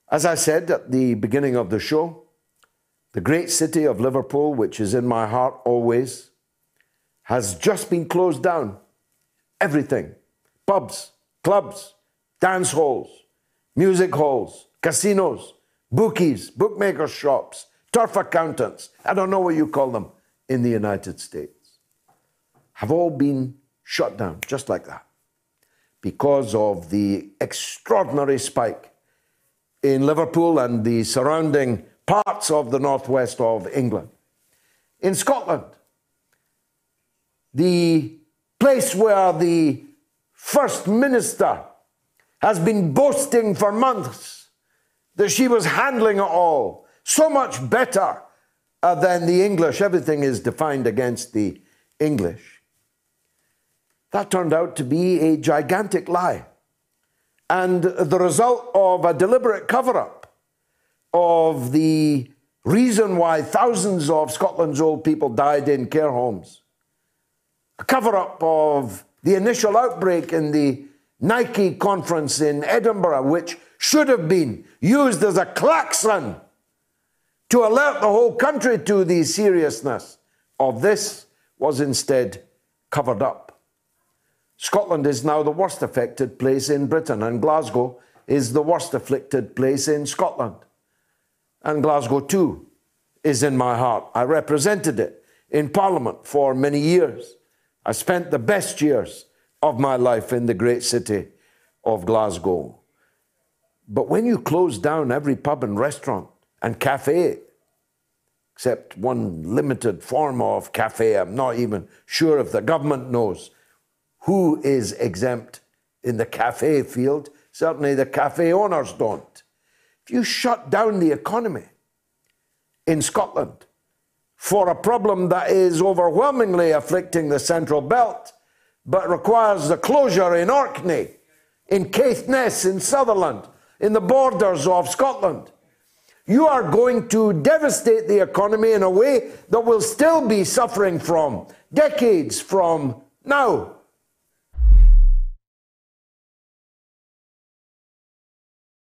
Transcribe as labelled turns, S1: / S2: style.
S1: As I said at the beginning of the show, the great city of Liverpool, which is in my heart always, has just been closed down. Everything. Pubs, clubs, dance halls, music halls, casinos, bookies, bookmakers' shops, turf accountants, I don't know what you call them in the United States, have all been shut down just like that because of the extraordinary spike in Liverpool and the surrounding parts of the northwest of England. In Scotland, the place where the First Minister has been boasting for months that she was handling it all so much better than the English. Everything is defined against the English. That turned out to be a gigantic lie and the result of a deliberate cover-up of the reason why thousands of Scotland's old people died in care homes. A cover-up of the initial outbreak in the Nike conference in Edinburgh, which should have been used as a klaxon to alert the whole country to the seriousness of this, was instead covered up. Scotland is now the worst affected place in Britain, and Glasgow is the worst afflicted place in Scotland. And Glasgow too is in my heart. I represented it in Parliament for many years. I spent the best years of my life in the great city of Glasgow. But when you close down every pub and restaurant and cafe, except one limited form of cafe, I'm not even sure if the government knows who is exempt in the cafe field. Certainly the cafe owners don't. If you shut down the economy in Scotland for a problem that is overwhelmingly afflicting the Central Belt, but requires the closure in Orkney, in Caithness, in Sutherland, in the borders of Scotland, you are going to devastate the economy in a way that will still be suffering from decades from now.